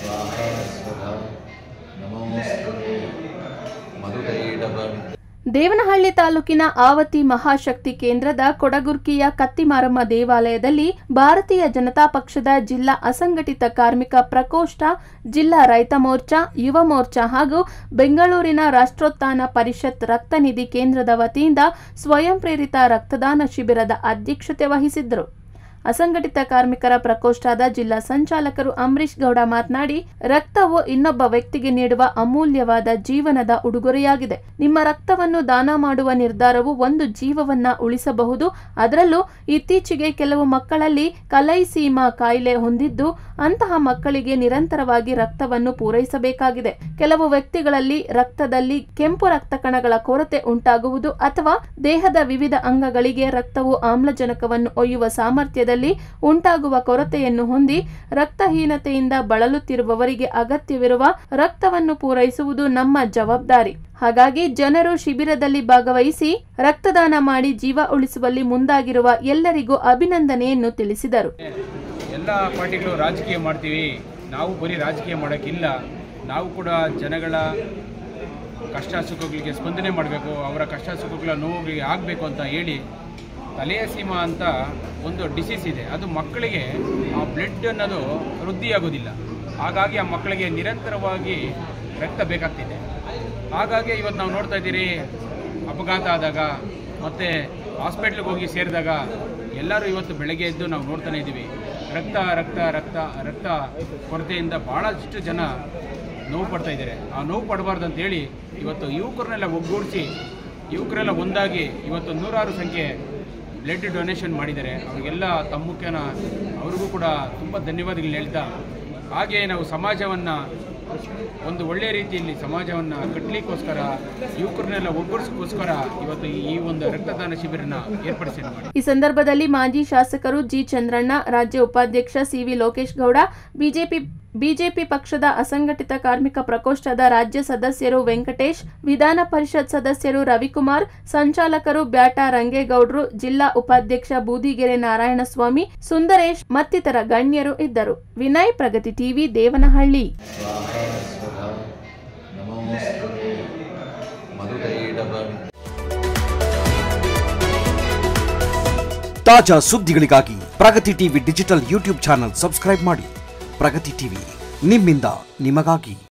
ದೇವನಹಳ್ಳಿ ತಾಲೂಕಿನ ಆವತಿ ಮಹಾಶಕ್ತಿ ಕೇಂದ್ರದ ಕೊಡಗುರ್ಕಿಯ ಕತ್ತಿಮಾರಮ್ಮ ದೇವಾಲಯದಲ್ಲಿ ಭಾರತೀಯ ಜನತಾ ಪಕ್ಷದ ಜಿಲ್ಲಾ ಅಸಂಘಟಿತ ಕಾರ್ಮಿಕ ಪ್ರಕೋಷ್ಠ, ಜಿಲ್ಲಾ ರೈತ ಮೋರ್ಚಾ, ಯುವ ಮೋರ್ಚಾ ಹಾಗೂ ಬೆಂಗಳೂರಿನ ರಾಷ್ಟ್ರೋತ್ಥಾನ ಪರಿಷತ್ ರಕ್ತನಿಧಿ ಕೇಂದ್ರದ ವತಿಯಿಂದ ಸ್ವಯಂ ಪ್ರೇರಿತ ರಕ್ತದಾನ ಶಿಬಿರದ ಅಧ್ಯಕ್ಷತೆ ವಹಿಸಿದ್ದರು. ಅಸಂಘಟಿತ ಕಾರ್ಮಿಕರ ಪ್ರಕೋಷ್ಠದ ಜಿಲ್ಲಾ ಸಂಚಾಲಕರು ಅಂಬರೀಶ್ ಗೌಡ ಮಾತನಾಡಿ, ರಕ್ತವು ಇನ್ನೊಬ್ಬ ವ್ಯಕ್ತಿಗೆ ನೀಡುವ ಅಮೂಲ್ಯವಾದ ಜೀವನದ ಉಡುಗೊರೆಯಾಗಿದೆ. ನಿಮ್ಮ ರಕ್ತವನ್ನು ದಾನ ಮಾಡುವ ನಿರ್ಧಾರವು ಒಂದು ಜೀವವನ್ನ ಉಳಿಸಬಹುದು. ಅದರಲ್ಲೂ ಇತ್ತೀಚೆಗೆ ಕೆಲವು ಮಕ್ಕಳಲ್ಲಿ ಕಲೈಸೀಮಾ ಕಾಯಿಲೆ ಹೊಂದಿದ್ದು, ಅಂತಹ ಮಕ್ಕಳಿಗೆ ನಿರಂತರವಾಗಿ ರಕ್ತವನ್ನು ಪೂರೈಸಬೇಕಾಗಿದೆ. ಕೆಲವು ವ್ಯಕ್ತಿಗಳಲ್ಲಿ ರಕ್ತದಲ್ಲಿ ಕೆಂಪು ರಕ್ತ ಕಣಗಳ ಕೊರತೆ ಉಂಟಾಗುವುದು ಅಥವಾ ದೇಹದ ವಿವಿಧ ಅಂಗಗಳಿಗೆ ರಕ್ತವು ಆಮ್ಲಜನಕವನ್ನು ಒಯ್ಯುವ ಸಾಮರ್ಥ್ಯದಲ್ಲಿ ಉಂಟಾಗುವ ಕೊರತೆಯನ್ನು ಹೊಂದಿ ರಕ್ತಹೀನತೆಯಿಂದ ಬಳಲುತ್ತಿರುವವರಿಗೆ ಅಗತ್ಯವಿರುವ ರಕ್ತವನ್ನು ಪೂರೈಸುವುದು ನಮ್ಮ ಜವಾಬ್ದಾರಿ. ಹಾಗಾಗಿ ಜನರು ಶಿಬಿರದಲ್ಲಿ ಭಾಗವಹಿಸಿ ರಕ್ತದಾನ ಮಾಡಿ ಜೀವ ಉಳಿಸುವಲ್ಲಿ ಮುಂದಾಗಿರುವ ಎಲ್ಲರಿಗೂ ಅಭಿನಂದನೆಯನ್ನು ತಿಳಿಸಿದರು. ಎಲ್ಲ ಪಾರ್ಟಿಗಳು ರಾಜಕೀಯ ಮಾಡ್ತೀವಿ, ನಾವು ಬರೀ ರಾಜಕೀಯ ಮಾಡೋಕ್ಕಿಲ್ಲ. ನಾವು ಕೂಡ ಜನಗಳ ಕಷ್ಟ ಸುಖಗಳಿಗೆ ಸ್ಪಂದನೆ ಮಾಡಬೇಕು, ಅವರ ಕಷ್ಟ ಸುಖಗಳ ನೋವಿಗೆ ಆಗಬೇಕು ಅಂತ ಹೇಳಿ ತಲೆಯಸೀಮಾ ಅಂತ ಒಂದು ಡಿಸೀಸ್ ಇದೆ. ಅದು ಮಕ್ಕಳಿಗೆ ಆ ಬ್ಲಡ್ ಅನ್ನೋದು ವೃದ್ಧಿಯಾಗೋದಿಲ್ಲ. ಹಾಗಾಗಿ ಆ ಮಕ್ಕಳಿಗೆ ನಿರಂತರವಾಗಿ ರಕ್ತ ಬೇಕಾಗ್ತಿದೆ. ಹಾಗಾಗಿ ಇವತ್ತು ನಾವು ನೋಡ್ತಾ ಇದ್ದೀರಿ, ಅಪಘಾತ ಆದಾಗ ಮತ್ತು ಹಾಸ್ಪಿಟ್ಲಿಗೆ ಹೋಗಿ ಸೇರಿದಾಗ ಎಲ್ಲರೂ ಇವತ್ತು ಬೆಳಗ್ಗೆ ಎದ್ದು ನಾವು ನೋಡ್ತಾನೆ ಇದ್ದೀವಿ, ರಕ್ತ ರಕ್ತ ರಕ್ತ ರಕ್ತ ಕೊರತೆಯಿಂದ ಭಾಳಷ್ಟು ಜನ ನೋವು ಪಡ್ತಾ ಇದ್ದಾರೆ. ಆ ನೋವು ಪಡಬಾರ್ದು ಅಂತೇಳಿ ಇವತ್ತು ಯುವಕರನ್ನೆಲ್ಲ ಒಗ್ಗೂಡಿಸಿ ಯುವಕರೆಲ್ಲ ಒಂದಾಗಿ ಇವತ್ತು 100 ಸಂಖ್ಯೆ ಬ್ಲಡ್ ಡೊನೇಷನ್ ಮಾಡಿದ್ದಾರೆ. ಅವರಿಗೆಲ್ಲ ತಮ್ಮ ಮುಖ್ಯನ ಅವ್ರಿಗೂ ಕೂಡ ತುಂಬ ಧನ್ಯವಾದಗಳು ಹೇಳ್ತಾ, ಹಾಗೆ ನಾವು ಸಮಾಜವನ್ನು ಒಂದು ಒಳ್ಳೆಯ ರೀತಿಯಲ್ಲಿ ಸಮಾಜವನ್ನು ಕಟ್ಟಲಿಕ್ಕೋಸ್ಕರ ಯುವಕರನ್ನೆಲ್ಲ ಒಗ್ಗೂಡಿಸೋಕ್ಕೋಸ್ಕರ ಇವತ್ತು ಈ ಒಂದು ರಕ್ತದಾನ ಶಿಬಿರನ ಏರ್ಪಡಿಸಿದ್ದಾರೆ. ಈ ಸಂದರ್ಭದಲ್ಲಿ ಮಾಜಿ ಶಾಸಕರು ಜಿ ಚಂದ್ರಣ್ಣ, ರಾಜ್ಯ ಉಪಾಧ್ಯಕ್ಷ ಸಿವಿ ಲೋಕೇಶ್ ಗೌಡ, ಬಿಜೆಪಿ ಪಕ್ಷದ ಅಸಂಘಟಿತ ಕಾರ್ಮಿಕ ಪ್ರಕೋಷ್ಠದ ರಾಜ್ಯ ಸದಸ್ಯರು ವೆಂಕಟೇಶ್, ವಿಧಾನ ಪರಿಷತ್ ಸದಸ್ಯರು ರವಿಕುಮಾರ್, ಸಂಚಾಲಕರು ಬ್ಯಾಟ ರಂಗೇಗೌಡರು, ಜಿಲ್ಲಾ ಉಪಾಧ್ಯಕ್ಷ ಬೂದಿಗೆರೆ ನಾರಾಯಣಸ್ವಾಮಿ, ಸುಂದರೇಶ್ ಮತ್ತಿತರ ಗಣ್ಯರು ಇದ್ದರು. ವಿನಯ್, ಪ್ರಗತಿ ಟಿವಿ, ದೇವನಹಳ್ಳಿ. ತಾಜಾ ಸುದ್ದಿಗಳಿಗಾಗಿ Pragati TV digital YouTube channel subscribe ಮಾಡಿ. ಪ್ರಗತಿ ಟಿವಿ, ನಿಮ್ಮಿಂದ ನಿಮಗಾಗಿ.